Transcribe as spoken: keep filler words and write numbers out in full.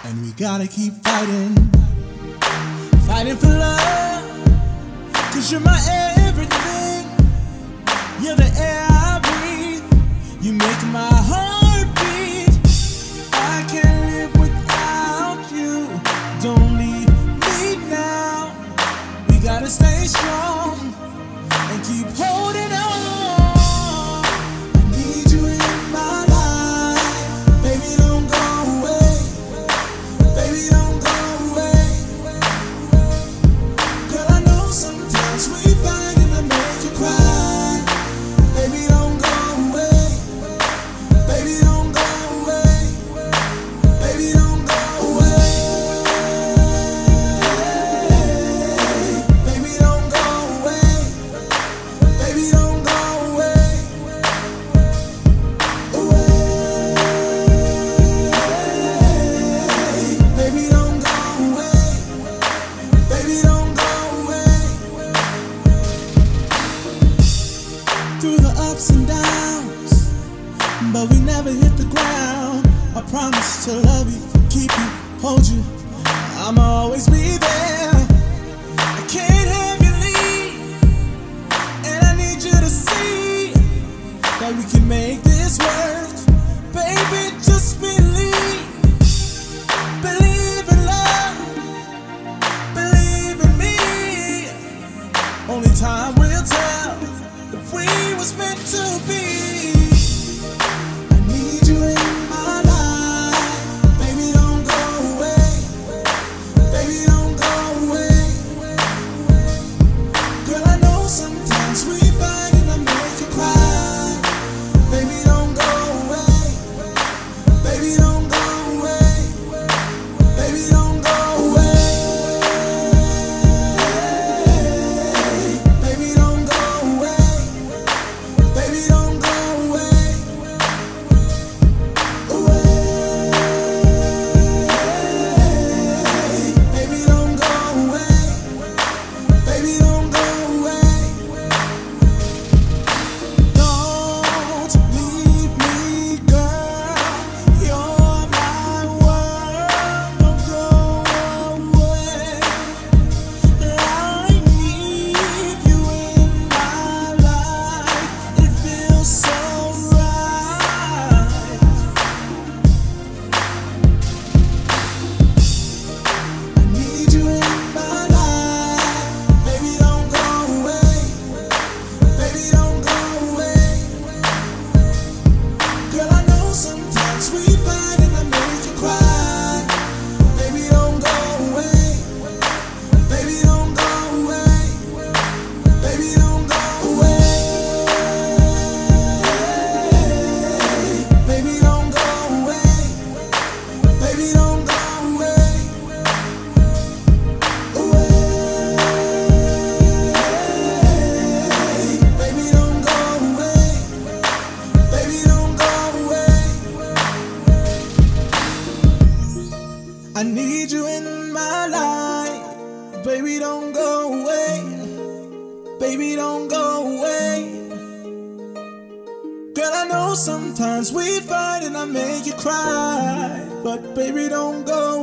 And we gotta keep fighting, fighting for love. Cause you're my everything, you're the air I breathe, you make my heart beat. I can't live without you, don't leave me now. We gotta stay strong and keep holding on. Through the ups and downs, but we never hit the ground. I promise to love you, keep you, hold you, I'ma always be there. I can't have you leave, and I need you to see that we can make this work. Baby, just believe, believe in love, believe in me. Only time will tell if we was meant to be. I need you in my life. Baby, don't go away. Baby, don't go away. Girl, I know sometimes we fight and I make you cry. Baby, don't go away. Baby, don't go away. Baby, don't go away. Baby, don't go away. Baby, don't go away, away. Baby, don't go away. Baby, don't go away. Don't leave me, girl. You're my world. Don't go away. I need you in my life. It feels so right. I need you in my life. Baby, don't go away. Baby, don't go away. Girl, I know sometimes we fight and I make you cry. Baby, don't go away. Baby, don't go away. Baby, don't go away. Baby, don't go away. Baby, don't go away. Away. Baby, don't go away. Baby, don't go away. I need you in my life. Baby, don't go away. Baby, don't go away. Girl, I know sometimes we fight and I make you cry, but baby, don't go